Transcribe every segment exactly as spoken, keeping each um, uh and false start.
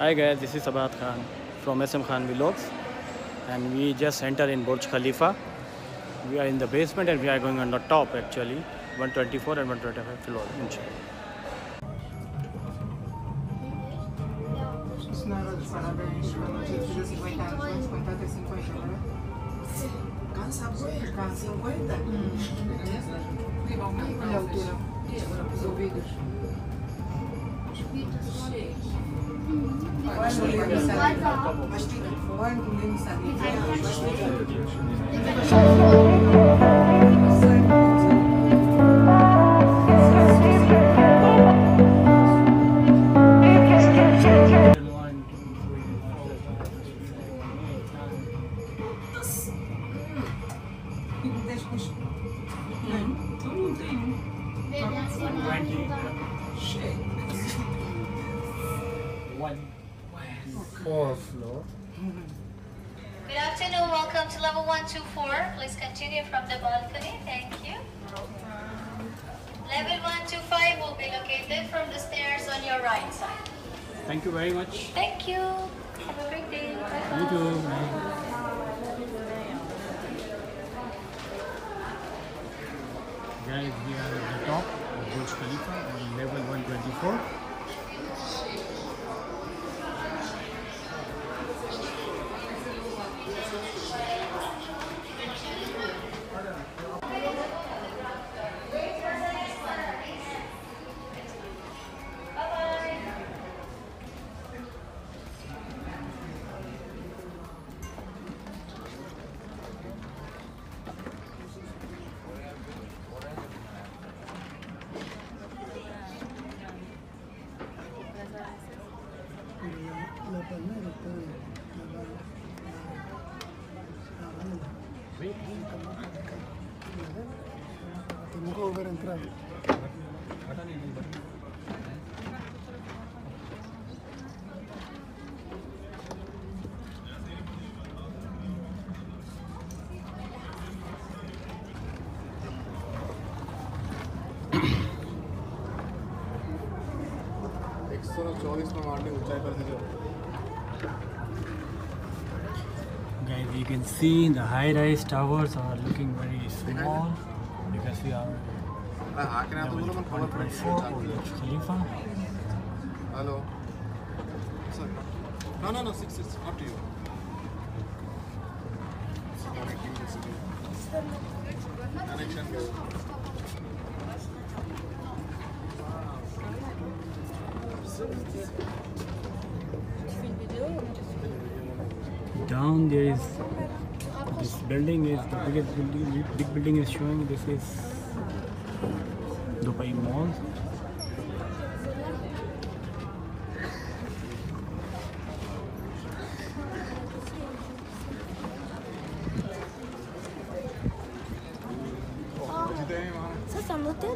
Hi guys, this is Abad Khan from S M Khan Vlogs, and we just entered in Burj Khalifa. We are in the basement and we are going on the top actually, one twenty-four and one twenty-five floor. Inshallah. Isso não era de parabéns para nós de fazer cinquenta anos, vai cinquenta até cinquenta, não é? Cansa, cansa cinquenta? Olha a altura, os ouvidos. Olha o Leme Sabina. Olha o Leme Fourth floor. Good afternoon, welcome to level one two four. Please continue from the balcony, thank you. Level one two five will be located from the stairs on your right side. Thank you very much. Thank you. Have a great day. Bye-bye. You too. Guys, we are at the top of Burj Khalifa on level one twenty-four. Tengo que volver a entrar. एक सौ चौबीस में मारने ऊंचाई पर दीजिए. Guys, you can see the high-rise towers are looking very small because we are हाँ क्या तो बोलो मैं one twenty-four of Burj Khalifa. Hello. Sir. No no no six six up to you. Connection. Down there is this building is the biggest building. Big building is showing. This is Dubai Mall. Ça, c'est un hôtel.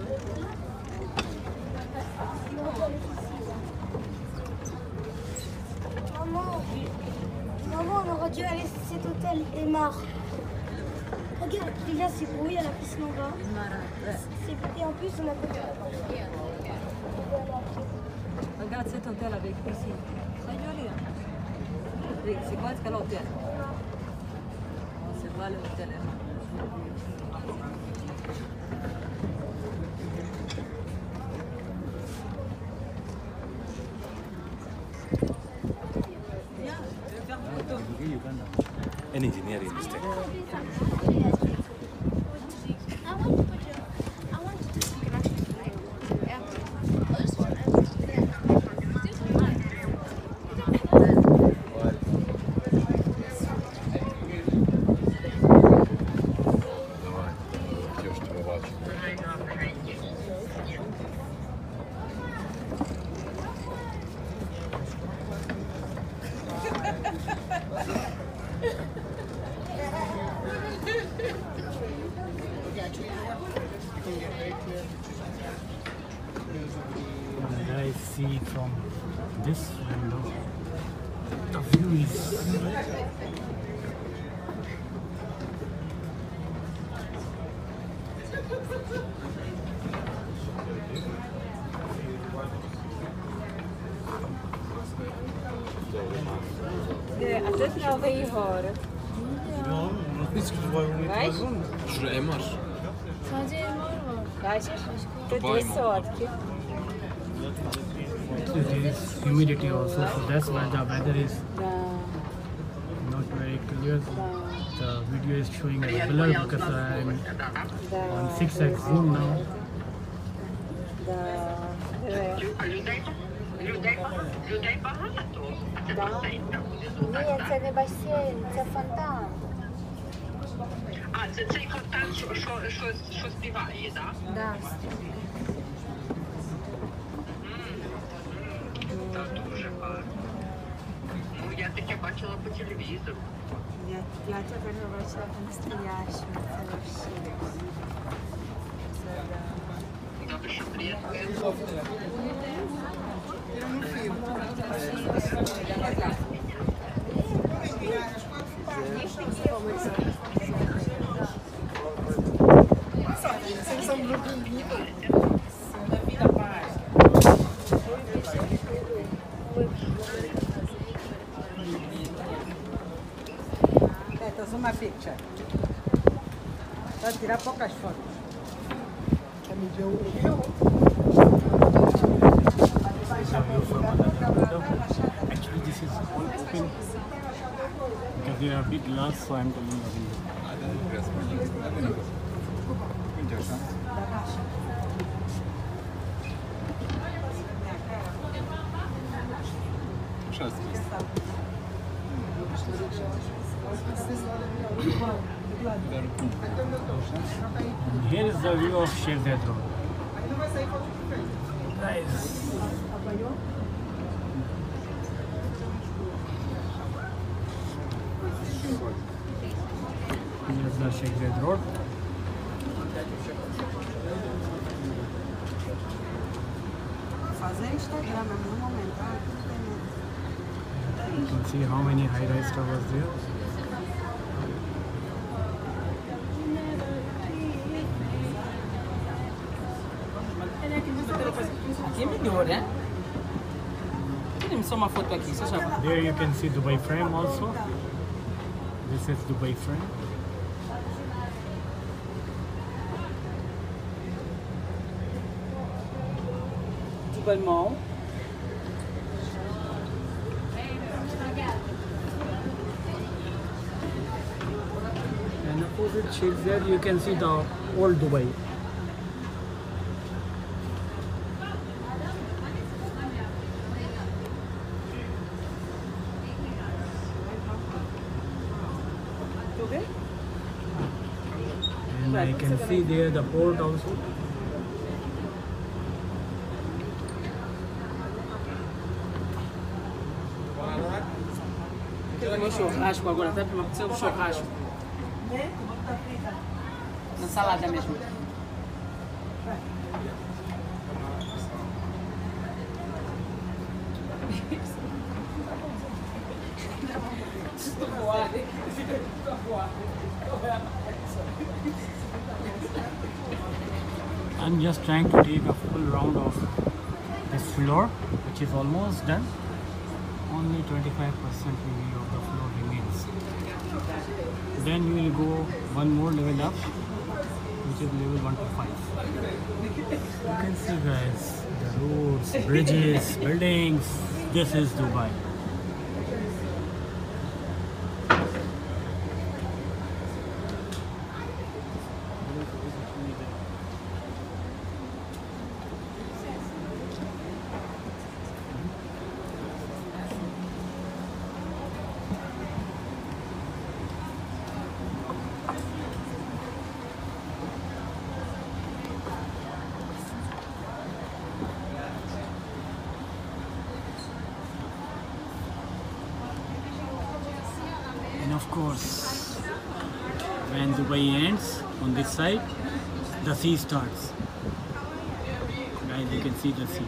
Maman, maman, on aurait dû aller à cet hôtel et marre. Regarde, déjà c'est beau, il y a la piscine en bas. C'est- Et en plus, on a pas Regarde cet hôtel avec piscine. C'est joli. Hein? Oui, c'est quoi ce l'hôtel? C'est pas l'hôtel. An engineering mistake. I want to put your, I want to can actually fly. You guys see from this window, the view is De atât n-au venit horă. Veš? Şuraya emar. Sadece elmalar var. Kažeš? To je Dubaj dve ima. sotke. There is humidity also, so that's why the weather is Da, not very clear. da, The video is showing a blur because I'm da. on six x zoom now. Da, диви. Да. Ні, це не басейн, це фонтан. А, це цей фонтан, що, що, що, що співає, так? Да. Так, дуже гарно. Ну, я таке бачила по телевізору. Я, я тепер бачила по-настоящему, це вообще. Це да. Добре, що приєднує. Então, uma picture. Vai tirar poucas fotos. Actually, this is all open because they are a bit large, so I'm telling you. And here is the view of Sheikh Zayed Road. Guys. Here's the Sheikh Zayed Road. Fazer Instagram no momento. Ah, You can see how many high-rise towers there. aqui é melhor, né? Tira só uma foto aqui, você já vai. There you can see Dubai frame also. This is Dubai frame. Dubai Mall. And opposite Sheikh Zayed, you can see the old Dubai. And I can see there the port also. Quero comer churrasco agora, até para ser um churrasco. Na salada mesmo. I'm just trying to take a full round of this floor, which is almost done. Only twenty-five percent maybe of the floor remains. Then we will go one more level up, which is level one to five. You can see, guys, the roads, bridges, buildings. This is Dubai. And of course, when Dubai ends on this side, the sea starts. Guys, you can see the sea.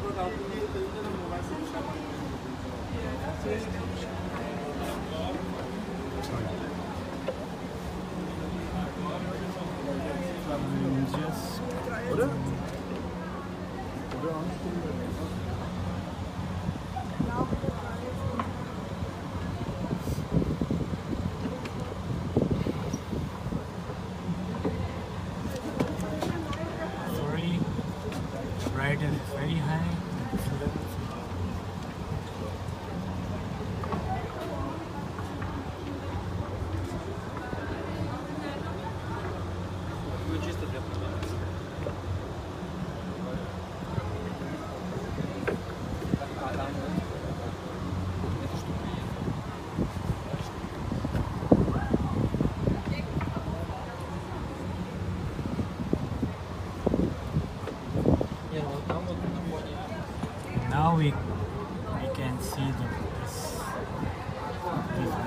Sorry. I'm just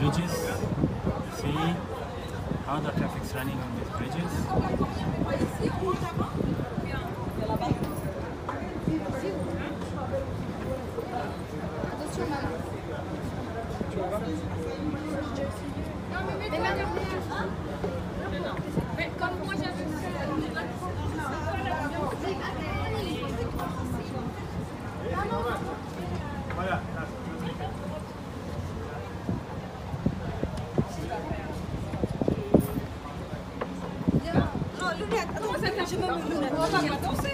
bridges. See how the traffic's running on these bridges. Non, lunettes. Attends, ça vient, j'ai même une lunette. On va pas danser.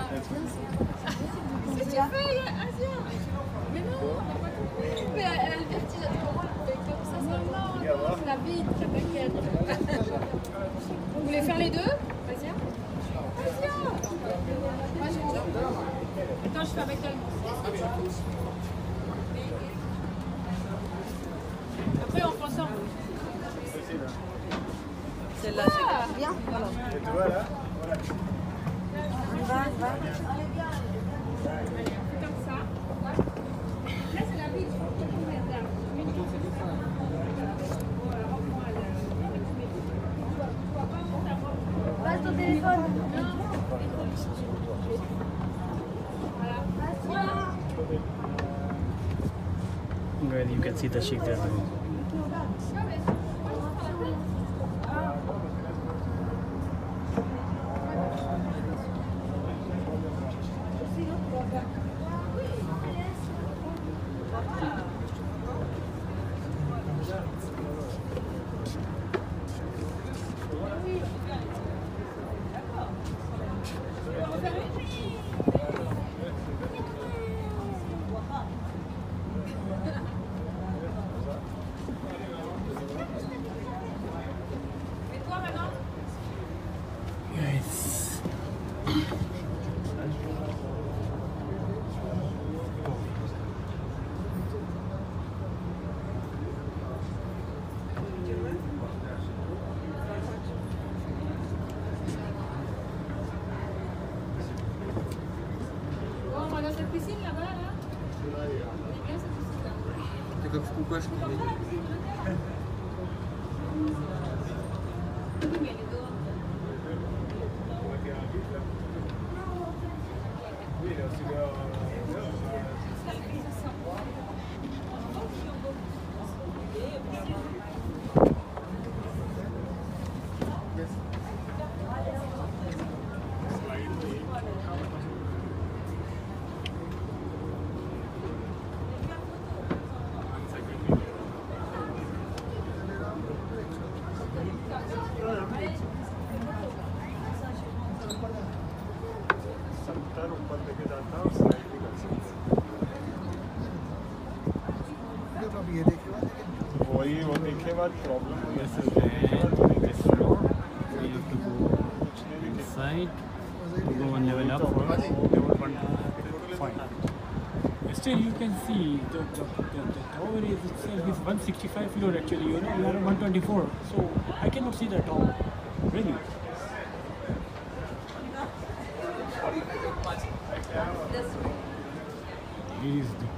Si tu fais, Asia. Mais non, on n'a pas compris. Mais elle a le vertige, elle dit comment elle pouvait comme ça. Non, non, c'est la bite, la baguette. Vous voulez faire les deux? Asia? Asia! Moi, j'ai déjà. Attends, je fais avec elle. Après, on fait ensemble. Celle-là, c'est bien. Voilà. Et tu vois là? Voilà. On va, on va. Comme ça. Là, c'est la bite. Passe ton téléphone. Well, you can see the sheikh there. Guys. Bon, on va dans cette piscine là-bas, là. C'est bien cette piscine-là. C'est comme pourquoi je comprends. Oui, mais elle est dehors. वही वो देखने बाद problem This is the this floor. So you have to go inside to go one level up for level one. Fine. Still, you can see the, the, the, the tower is itself is one sixty-five floor actually. You know, you are on one twenty-four. So I cannot see the tower. Really. Here is the